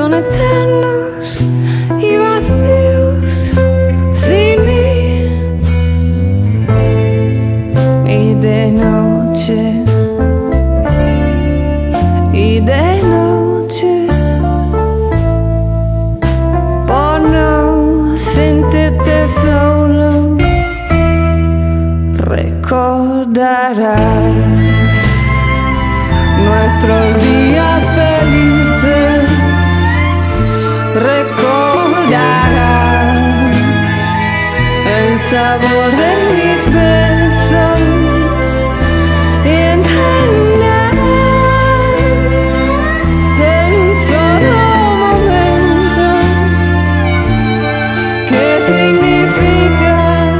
son eternos y vacíos sin mí. Y de noche, y de noche, por no sentirte solo, recordarás nuestros días felices, recordarás el sabor de mis besos y entenderás de un solo momento qué significa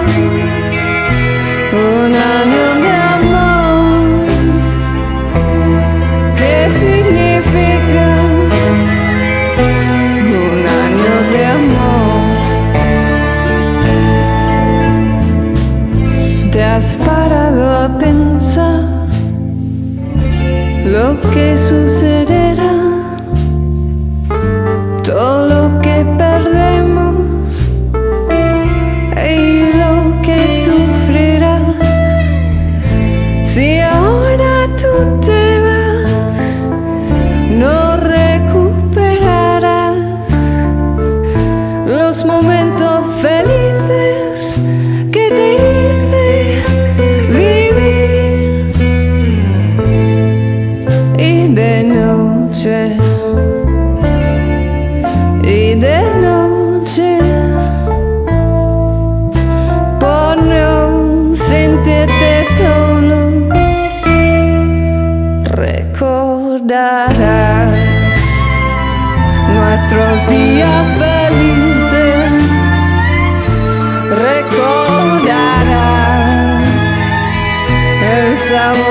un año de amor. ¿Qué significa un año de amor? ¿Te has parado a pensar lo que sucederá? Todo lo que perdemos y lo que sufrirás. Si ahora tú te vas, no recuperarás los momentos felices que te hice vivir. Y de noche, y de noche, por no sentirte solo, recordarás nuestros días felices, recordarás el sabor